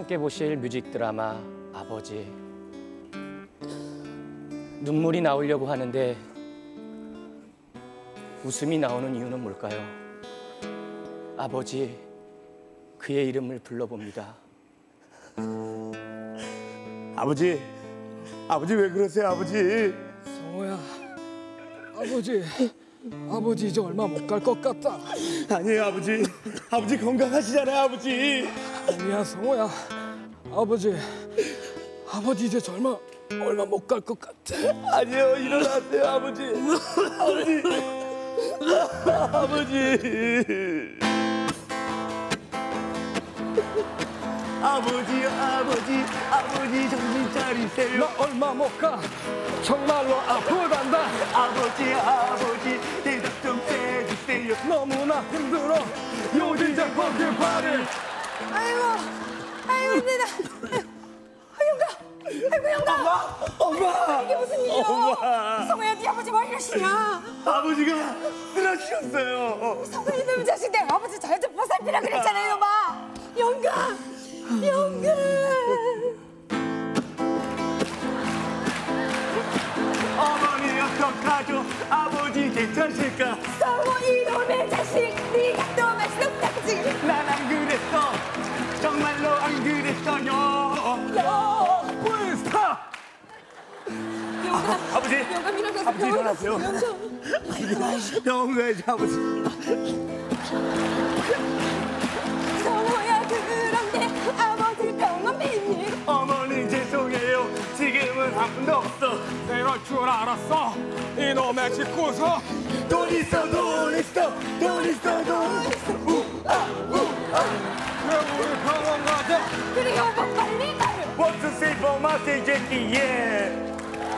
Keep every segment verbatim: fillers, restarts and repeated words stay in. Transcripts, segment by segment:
함께 보실 뮤직 드라마 아버지. 눈물이 나오려고 하는데 웃음이 나오는 이유는 뭘까요? 아버지, 그의 이름을 불러봅니다. 아버지, 아버지 왜 그러세요, 아버지? 성호야, 아버지, 아버지 이제 얼마 못 갈 것 같다. 아니에요, 아버지. 아버지 건강하시잖아요, 아버지. 아니야, 성호야, 아버지, 아버지 이제 저 얼마 얼마 못 갈 것 같아. 아니요, 일어나세요, 아버지. 아버지, 아버지. 아버지, 아버지, 아버지 정신 차리세요. 나 얼마 못 가. 정말로 아프단다. 아버지, 아버지 대답 좀 해주세요. 너무나 힘들어. 요즘 제 버킷 파리. 아이고, 아이고 힘들다. 영가, 아이고 영가. 엄마, 엄마. 이게 무슨 일이야? 엄마. 성호야, 네 아버지 왜 이러시냐? 아버지가 쓰러지셨어요. 성호 이놈 자식, 내가 아버지 잘 좀 보살피라 그랬잖아요, 마. 영가, 영가. 어머니 어떡하죠? 아버지 괜찮으실까? 성호 이놈의 자식, 네가 또 말씀 없다지. 난 안 그랬어. 정말로 안 그랬어요. 스탑. 영가, 아버지, 영가 밀어서 아버지 일어나세요. 병원 가야지, 아버지. 성호야, 그런데 아버지 병원 비밀. 어머니 죄송해요. 지금은 한 푼도 없어. 내가 줄 알았어. 이놈의 집구석. 돈 있어, 돈 있어, 돈 있어, 돈 있어. 우아, 우아. 그래, 우리 병원 가자. 그래, 여보 빨리 가요. What's the say for my say, Jackie? Yeah.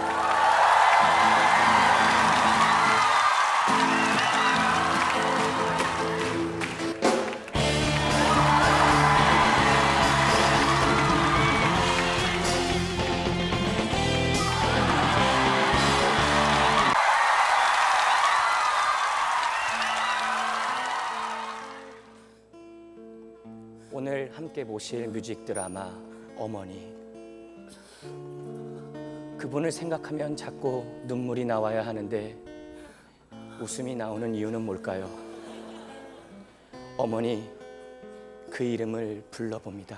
오늘 함께 보실 뮤직 드라마 어머니. 그분을 생각하면 자꾸 눈물이 나와야 하는데 웃음이 나오는 이유는 뭘까요? 어머니, 그 이름을 불러봅니다.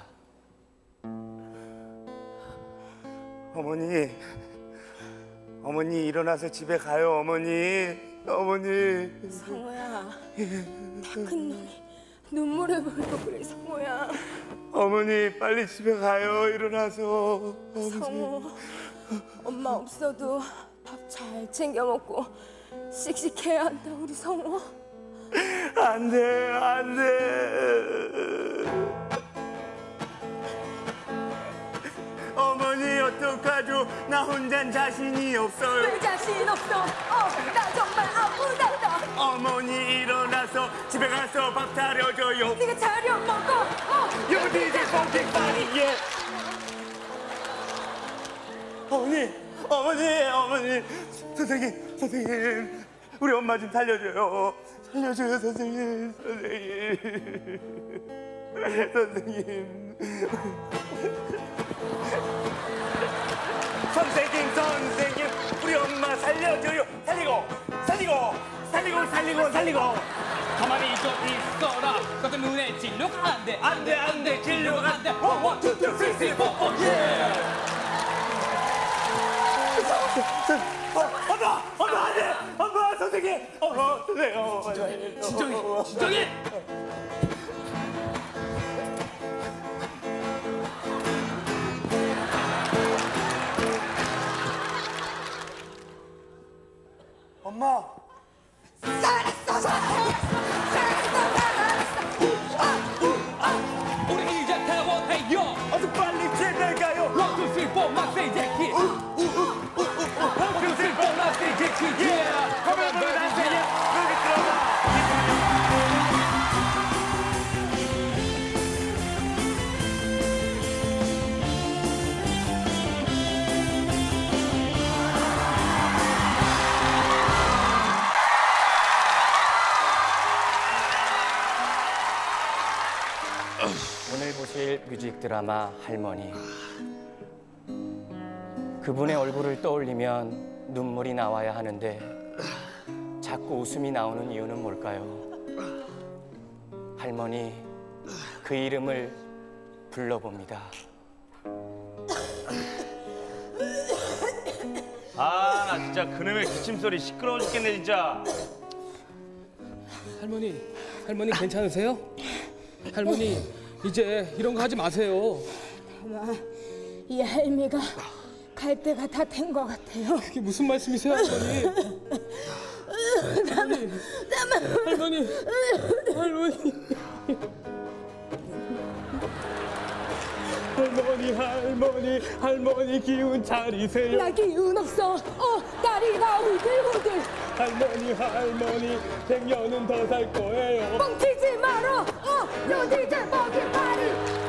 어머니, 어머니 일어나서 집에 가요, 어머니. 어머니. 성호야, 다 큰 놈이 눈물을 보이고 그래, 성호야. 어머니 빨리 집에 가요. 일어나서. 성호, 엄마 없어도 밥 잘 챙겨 먹고 씩씩해야 한다, 우리 성호. 안 돼, 안 돼. 어머니 어떡하죠? 나 혼잔 자신이 없어요. 왜 자신 없어? 어, 나 정말 아프단다. 어머니 일어나서 집에 가서 밥 차려줘요. 네가 차려 먹어. 어. 여기 이제 버킷 파리예. 어머니, 어머니, 어머니. 선생님, 선생님. 우리 엄마 좀 살려줘요. 살려줘요, 선생님. 선생님. 선생님. 선생님, 선생님. 우리 엄마 살려줘요. 살리고, 살리고, 살리고, 살리고, 살리고. 가만히 좀 있어라. 그것도 눈에 진료가 안 돼. 안 돼, 안 돼. 진료가 안 돼. 원, 투, 투, 쓰리, 쓰리, 포, 포, 예. 엄마! 엄마 안 돼! 엄마 선생님! 엄마 선생님! 진정해, 진정해. 엄마! 살았어, 살았어, 살았어, 살았어. 우리 이제 퇴원해요. 어서 빨리 집에 가요! 원, 투, 쓰리, 포, 막 세이 제키. 원, 투, 쓰리, 포, 막 세이 제키. 예. 가면 보면 안 되냐? 여기 들어가! 드라마 할머니. 그분의 얼굴을 떠올리면 눈물이 나와야 하는데 자꾸 웃음이 나오는 이유는 뭘까요? 할머니, 그 이름을 불러봅니다. 아, 나 진짜 그놈의 기침 소리 시끄러워 죽겠네 진짜. 할머니, 할머니 괜찮으세요? 할머니 이제 이런 거 하지 마세요. 엄마, 이 할미가 갈 때가 다 된 것 같아요. 이게 무슨 말씀이세요, 할머니? 할머니, 할머니, 할머니, 할머니, 할머니, 할머니 기운 차리세요. 나 기운 없어. 어, 다리가 후들후들. 할머니, 할머니, 백 년은 더 살 거예요. 뻥치지 마라. 어, 요디제 먹이파리.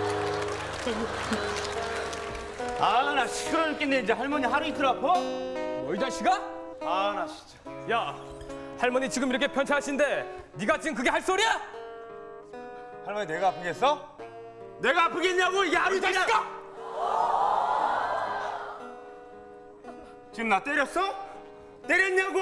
아, 나 시끄러워 죽겠네 이제. 할머니 하루 이틀 아파? 뭐 이 자식아? 아, 나 진짜. 야, 할머니 지금 이렇게 편찮으신데 네가 지금 그게 할 소리야? 할머니 내가 아프겠어? 내가 아프겠냐고 이게 하루 이틀. 지금 나 때렸어? 때렸냐고?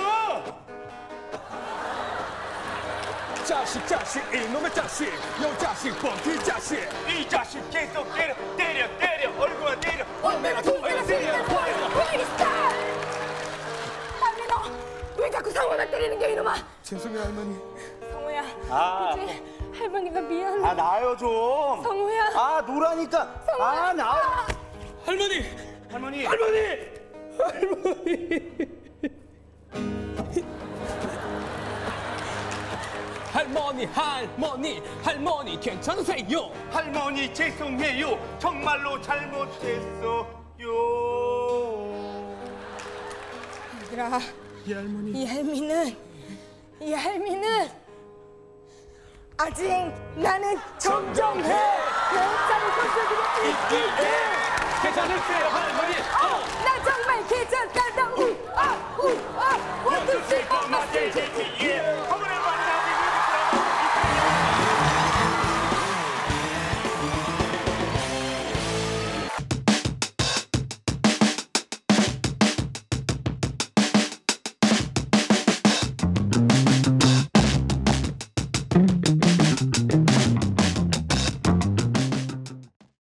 자식, 자식, 이놈의 자식, 요 자식, 뻥튀 자식. 이 자식 계속 때려 때려 때려 얼굴만 때려. 내가 두개나 세개나 보여. 보이기 스타일. 할미 너 왜 자꾸 성우만 때리는 게 이놈아? 죄송해요, 할머니. 성우야. 아. 그치? 할머니가 미안해. 아 나요 좀. 성우야. 아 노라니까. 성우야. 아 나. 할머니, 할머니. 할머니, 할머니. 할머니, 할머니, 할머니 괜찮으세요? 할머니 죄송해요. 정말로 잘못했어요. 얘들아, 이 할머니. 이 할미는 이 할미는 아직 나는 정정해. 여자를 koz어주고 있기 해. 괜찮으세요, 할머니? 나 정말 괜찮단다. 우아 우아 원투 쓰리 포 마스터 제티.